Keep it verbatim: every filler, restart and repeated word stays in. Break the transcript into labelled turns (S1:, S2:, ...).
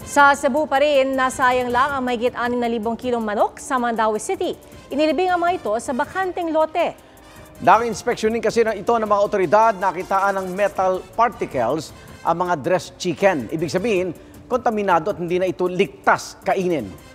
S1: Sa Cebu pa rin, nasayang lang ang mahigit anim na libong kilong manok sa Mandaue City. Inilibing ang mga ito sa bakanteng lote.
S2: Nang inspeksyonin kasi ng ito ng mga otoridad, nakitaan ng metal particles ang mga dressed chicken. Ibig sabihin, kontaminado at hindi na ito ligtas kainin.